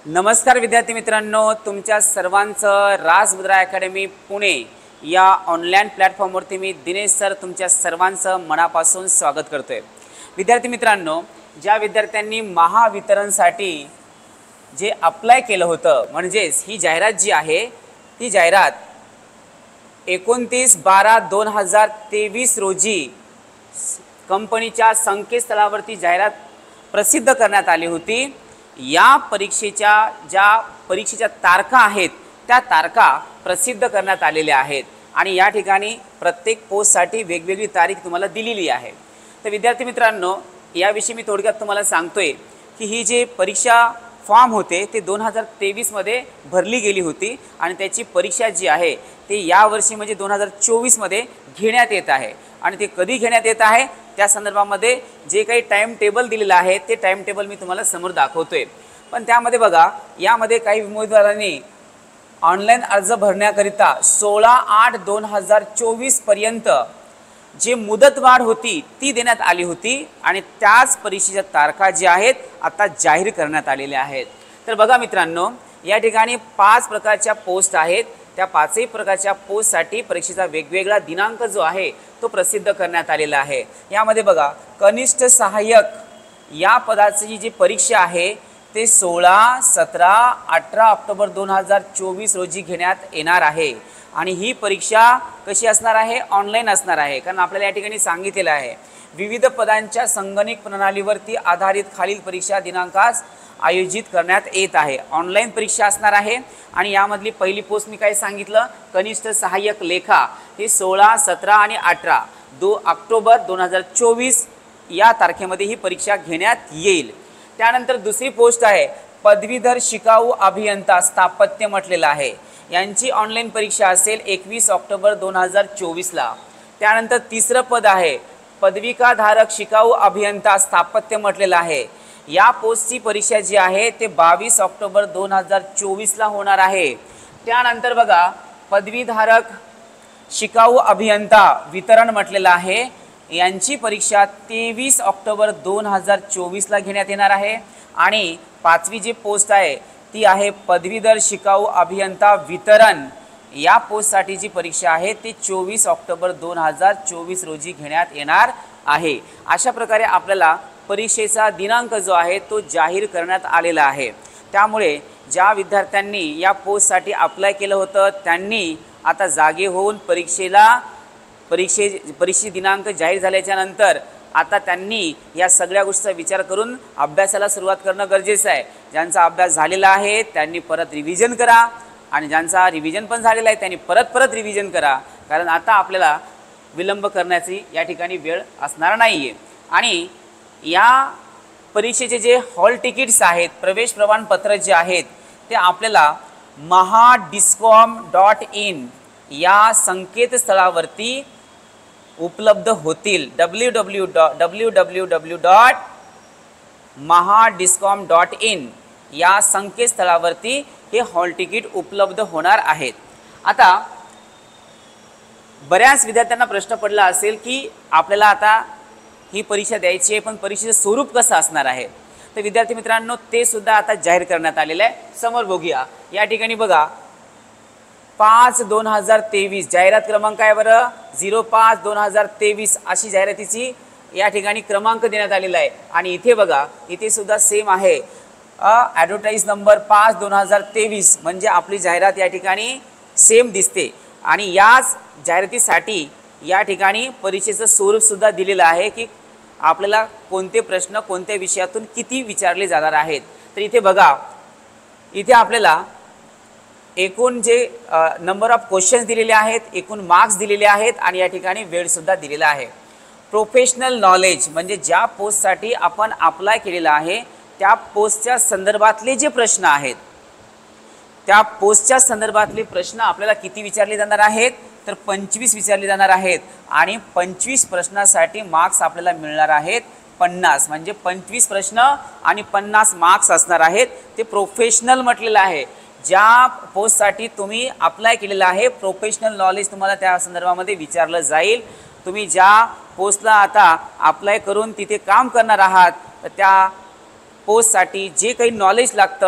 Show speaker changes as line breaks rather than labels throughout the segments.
नमस्कार विद्यार्थी मित्रांनो, तुमच्या सर्वांचं राजमुद्रा अकॅडमी पुणे या ऑनलाईन प्लॅटफॉर्मवरती मी दिनेश सर तुमच्या सर्वांचं मनापासून स्वागत करतोय। विद्यार्थी मित्रांनो, ज्या विद्यार्थ्यांनी महावितरणसाठी जे अप्लाय केलं होतं, म्हणजेच ही जाहिरात जी आहे ती जाहिरात 29/12/2023 रोजी कंपनीच्या संकेतस्थळावरती जाहिरात प्रसिद्ध करण्यात आली होती। या परीक्षेच्या ज्या परीक्षेच्या तारखा आहेत त्या तारखा प्रसिद्ध करण्यात आलेल्या आहेत आणि या ठिकाणी प्रत्येक पोस्टसाठी वेगवेगळी तारीख तुम्हाला दिलेली आहे। तर विद्यार्थी मित्रांनो, याविषयी मी थोडक्यात तुम्हाला सांगतोय की ही जी परीक्षा फॉर्म होते ते 2023 मध्ये भरली गेली होती आणि त्याची परीक्षा जी आहे ते यावर्षी म्हणजे 2024 मध्ये घेण्यात येत आहे आणि ते कधी घेण्यात येत आहे त्या संदर्भामध्ये जे काही टाइम टेबल दिलेलं आहे ते टाइम टेबल मी तुम्हाला समोर दाखवतोय। पण त्यामध्ये बघा, यामध्ये काही उमेदवारांनी ऑनलाईन अर्ज भरण्याकरिता 16/8/2024 पर्यंत जे मुदतवाढ होती ती देण्यात आली होती आणि त्याच परीक्षेच्या तारखा ज्या आहेत आता जाहीर करण्यात आलेल्या आहेत। तर बघा मित्रांनो, या ठिकाणी 5 प्रकारच्या पोस्ट आहेत। त्या 5ही प्रकारच्या पोस्टसाठी परीक्षेचा वेगवेगळा दिनांक जो आहे तो प्रसिद्ध करण्यात आलेला आहे। यामध्ये बघा, कनिष्ठ सहाय्यक या पदाची जी परीक्षा आहे ते 16, 17, 18 ऑक्टोबर 2024 रोजी घेण्यात येणार आहे आणि ही परीक्षा कशी असणार आहे? ऑनलाईन असणार आहे, कारण आपल्याला या ठिकाणी सांगितलेलं आहे विविध पदांच्या संगणक प्रणालीवरती आधारित खालील परीक्षा दिनांकास आयोजित करण्यात येत आहे। ऑनलाईन परीक्षा असणार आहे आणि यामधली पहिली पोस्ट मी काय सांगितलं, कनिष्ठ सहाय्यक लेखा, हे 16, 17 आणि 18 ऑक्टोबर 2024 या तारखेमध्ये ही परीक्षा घेण्यात येईल। त्यानंतर दुसरी पोस्ट आहे पदवीधर शिकाऊ अभियंता स्थापत्य म्हटलेलं आहे, यांची ऑनलाईन परीक्षा असेल 21 ऑक्टोबर 2024 ला। त्यानंतर तिसरं पद आहे पदविकाधारक शिकाऊ अभियंता स्थापत्य म्हटलेलं आहे, या पोस्टची परीक्षा जी आहे ते 22 ऑक्टोबर 2024 ला होणार आहे। त्यानंतर बघा, पदवीधारक शिकाऊ अभियंता वितरण म्हटलेलं आहे, यांची परीक्षा 23 ऑक्टोबर 2024 ला घेण्यात येणार आहे आणि पाचवी जी पोस्ट आहे ती आहे पदवीधर शिकाऊ अभियंता वितरण, या पोस्टसाठी जी परीक्षा आहे ती 24 ऑक्टोबर 2024 रोजी घेण्यात येणार आहे। अशा प्रकारे आपल्याला परीक्षेचा दिनांक जो आहे तो जाहीर करण्यात आलेला आहे। त्यामुळे ज्या विद्यार्थ्यांनी या पोस्टसाठी अप्लाय केलं होतं त्यांनी आता जागे होऊन परीक्षे दिनांक जाहीर झाल्याच्या नंतर आता त्यांनी या सगळ्या गोष्टीचा विचार करून अभ्यासाला सुरुवात करणं गरजेचं आहे। ज्यांचा अभ्यास झालेला आहे त्यांनी परत रिव्हिजन करा आणि ज्यांचा रिव्हिजन पण झालेला आहे त्यांनी परत रिव्हिजन करा, कारण आता आपल्याला विलंब करण्याची या ठिकाणी वेळ असणार नाही आहे। आणि या परीक्षेचे जे हॉल तिकीट्स आहेत, प्रवेश प्रमाणपत्र जे आहेत ते आपल्याला mahadiscom.in या संकेतस्थळावरती उपलब्ध होतील। www.mahadiscom.in या संकेतस्थळावरती हे हॉल तिकीट उपलब्ध होणार आहेत। आता बऱ्याच विद्यार्थ्यांना प्रश्न पडला असेल की आपल्याला आता ही परीक्षा द्यायची आहे पण परीक्षेचं स्वरूप कसं असणार आहे, तर विद्यार्थी मित्रांनो ते सुद्धा आता जाहीर करण्यात आलेलं आहे। समोर बघूया, या ठिकाणी बघा 5/2023 जाहिरात क्रमांक आहे बरं 05/2023 अशी जाहिरातीची या ठिकाणी क्रमांक देण्यात आलेला आहे आणि इथे बघा, इथे सुद्धा सेम आहे ॲडव्हर्टाईज नंबर 5/2023 म्हणजे आपली जाहिरात या ठिकाणी सेम दिसते आणि याच जाहिरातीसाठी या ठिकाणी परीक्षेचं स्वरूप सुद्धा दिलेलं आहे की आपल्याला कोणते प्रश्न कोणत्या विषयातून किती विचारले जाणार आहेत। तर इथे बघा, इथे आपल्याला एकूण जे नंबर ऑफ क्वेश्चन्स दिलेले आहेत, एकूण मार्क्स दिलेले आहेत आणि या ठिकाणी वेळ सुद्धा दिलेला आहे। प्रोफेशनल नॉलेज म्हणजे ज्या पोस्टसाठी आपण अप्लाय केलेला आहे त्या पोस्टच्या संदर्भातले जे प्रश्न आहेत, त्या पोस्टच्या संदर्भातले प्रश्न आपल्याला किती विचारले जाणार आहेत, तर 25 विचारले जाणार आहेत आणि 25 प्रश्नासाठी मार्क्स आपल्याला मिळणार आहेत 50, म्हणजे 25 प्रश्न आणि 50 मार्क्स असणार आहेत। ते प्रोफेशनल म्हटलेलं आहे, ज्या पोस्टसाठी तुम्ही अप्लाय केलेला आहे प्रोफेशनल नॉलेज तुम्हाला त्या संदर्भामध्ये विचारलं जाईल। तुम्ही ज्या पोस्टला आता अप्लाय करून तिथे काम करणार आहात त्या पोस्टसाठी जे काही नॉलेज लागतं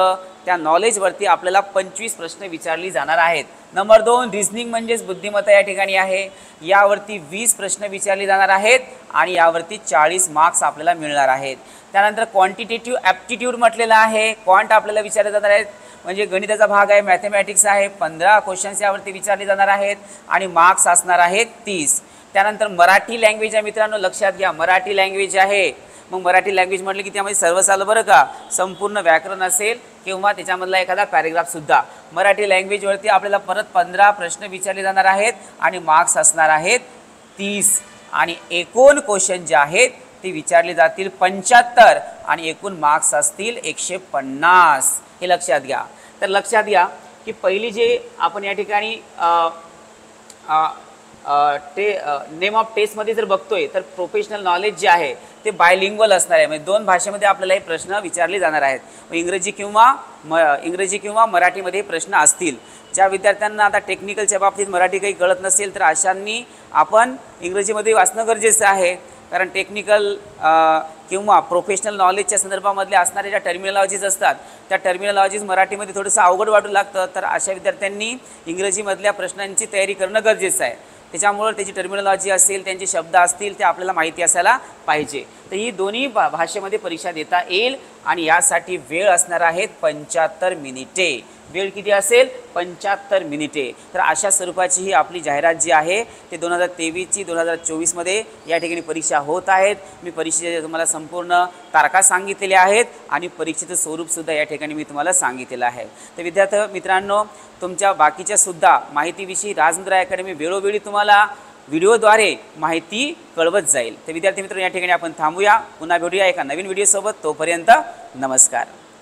त्या नॉलेजवरती आपल्याला 25 प्रश्न विचारली जाणार आहेत. नंबर 2 रिझनिंग म्हणजेच बुद्धिमत्ता या ठिकाणी आहे. यावरती 20 प्रश्न विचारले जाणार आहेत आणि यावरती 40 मार्क्स आपल्याला मिळणार आहेत. त्यानंतर क्वांटिटेटिव्ह ॲप्टिट्यूड म्हटलेलं आहे. क्वांट आपल्याला विचारले जाणार आहेत, म्हणजे गणिताचा भाग आहे, मॅथमॅटिक्स आहे. 15 क्वेश्चन्स यावरती विचारले जाणार आहेत आणि मार्क्स असणार आहेत 30. त्यानंतर मराठी लँग्वेज आहे मित्रांनो, लक्षात घ्या मराठी लँग्वेज आहे. मग मराठी लँग्वेज म्हटलं की त्यामध्ये सर्वच आलं बरं का, संपूर्ण व्याकरण असेल किंवा त्याच्यामधला एखादा पॅरेग्राफसुद्धा. मराठी लँग्वेजवरती आपल्याला परत 15 प्रश्न विचारले जाणार आहेत आणि मार्क्स असणार आहेत 30. आणि एकूण क्वेश्चन जे आहेत ते विचारले जातील 75 आणि एकूण मार्क्स असतील 150. हे लक्षात घ्या. तर लक्षात घ्या की पहिली जे आपण या ठिकाणी नेम ऑफ टेस्टमध्ये जर बघतोय तर प्रोफेशनल नॉलेज जे आहे ते बायलिंग्वल असणार आहे, म्हणजे 2 भाषेमध्ये आपल्याला हे प्रश्न विचारले जाणार आहेत. इंग्रजी किंवा मराठीमध्ये हे प्रश्न असतील. ज्या विद्यार्थ्यांना आता टेक्निकलच्या बाबतीत मराठी काही कळत नसेल तर अशांनी आपण इंग्रजीमध्ये वाचणं गरजेचं आहे, कारण टेक्निकल किंवा प्रोफेशनल नॉलेजच्या संदर्भामधले असणारे ज्या टर्मिनॉलॉजीज असतात त्या टर्मिनॉलॉजीज मराठीमध्ये थोडंसं अवघड वाटू लागतं. तर अशा विद्यार्थ्यांनी इंग्रजीमधल्या प्रश्नांची तयारी करणं गरजेचं आहे. त्याच्यामुळं त्याची टर्मिनॉलॉजी असेल, त्यांचे शब्द असतील ते आपल्याला माहिती असायला पाहिजे. तर ही दोन्ही भाषेमध्ये परीक्षा देता येईल आणि यासाठी वेळ असणार आहेत 75 मिनिटे. वेळ किती असेल? 75 मिनिटे. तर अशा स्वरूपाची ही आपली जाहिरात जी आहे ते 2023ची 2024मध्ये या ठिकाणी परीक्षा होत आहेत. मी परीक्षेचे तुम्हाला संपूर्ण तारखा सांगितलेल्या आहेत आणि परीक्षेचं स्वरूपसुद्धा या ठिकाणी मी तुम्हाला सांगितलेलं आहे. तर विद्यार्थी मित्रांनो, तुमच्या बाकीच्या सुद्धा माहितीविषयी राजमुद्रा अकॅडमी वेळोवेळी तुम्हाला व्हिडिओद्वारे माहिती कळवत जाईल. तर विद्यार्थी मित्रांनो, या ठिकाणी आपण थांबूया. पुन्हा भेटूया एका नवीन व्हिडिओसोबत. तोपर्यंत नमस्कार.